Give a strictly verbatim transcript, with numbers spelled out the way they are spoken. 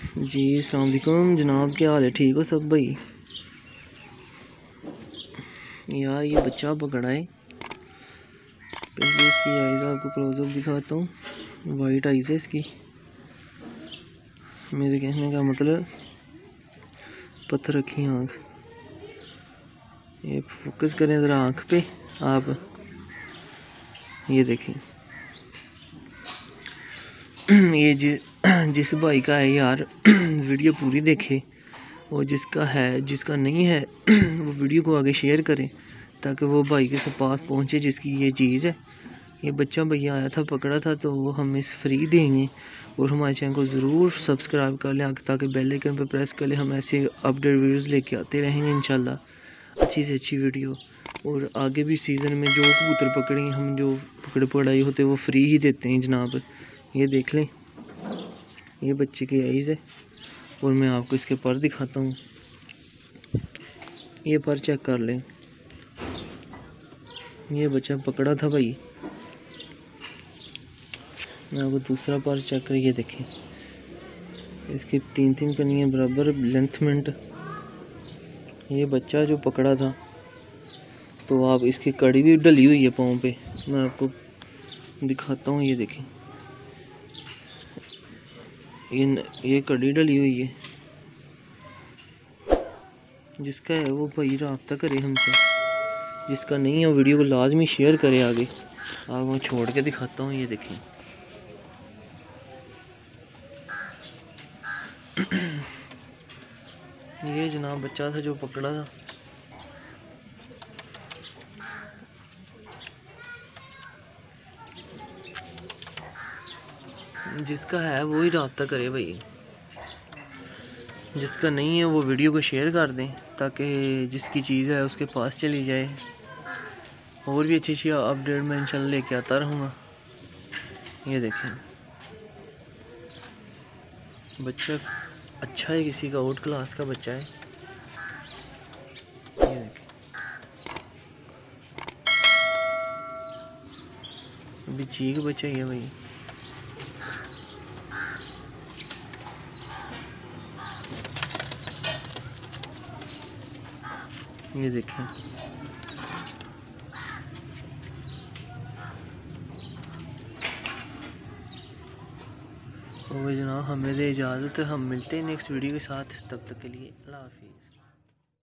जी अस्सलाम वालेकुम जनाब, क्या हाल है? ठीक हो सब भाई? यार ये बच्चा पकड़ा है। पहले इसकी आइज़ आपको क्लोजअप दिखाता हूँ। वाइट आइज़ है इसकी। मेरे कहने का मतलब पत्थर रखी आँख। ये फोकस करें ज़रा आँख पे आप, ये देखें। ये जि, जिस भाई का है यार वीडियो पूरी देखे, और जिसका है जिसका नहीं है वो वीडियो को आगे शेयर करें ताकि वो भाई के पास पहुँचे जिसकी ये चीज़ है। ये बच्चा भैया आया था, पकड़ा था, तो वो हम इस फ्री देंगे। और हमारे चैनल को ज़रूर सब्सक्राइब कर लें ताकि बेल आइकन पर प्रेस कर लें। हम ऐसे अपडेट वीडियोस लेके आते रहेंगे इंशाल्लाह, अच्छी से अच्छी वीडियो। और आगे भी सीज़न में जो कबूतर पकड़ेंगे हम, जो पकड़ पकड़ाई होते वो फ्री ही देते हैं जनाब। ये देख लें, ये बच्चे की आइज़ है। और मैं आपको इसके पर दिखाता हूँ। ये पर चेक कर लें, ये बच्चा पकड़ा था भाई। मैं आपको दूसरा पर चेक कर, ये देखें, इसकी तीन तीन कनियाँ बराबर लेंथमेंट। ये बच्चा जो पकड़ा था, तो आप इसकी कड़ी भी डली हुई है पाँव पे। मैं आपको दिखाता हूँ, ये देखें, ये ये कड़ी डली हुई है। जिसका है वो भाई रब्ता करे हमसे, जिसका नहीं है वो वीडियो को लाजमी शेयर करे आगे। आप मैं छोड़ के दिखाता हूँ, ये देखें। ये जनाब बच्चा था जो पकड़ा था। जिसका है वो ही रब्ता करे भाई, जिसका नहीं है वो वीडियो को शेयर कर दें ताकि जिसकी चीज़ है उसके पास चली जाए। और भी अच्छी अच्छी अपडेट मैं इंशाल्लाह लेके आता रहूँगा। ये देखें, बच्चा अच्छा है, किसी का आउट क्लास का बच्चा है। ये देखें, अभी चीख बच्चा ही है भाई। ये देखें, और जनाब हमें दे इजाज़त, हम मिलते हैं नेक्स्ट वीडियो के साथ। तब तक के लिए अल्लाह हाफिज़।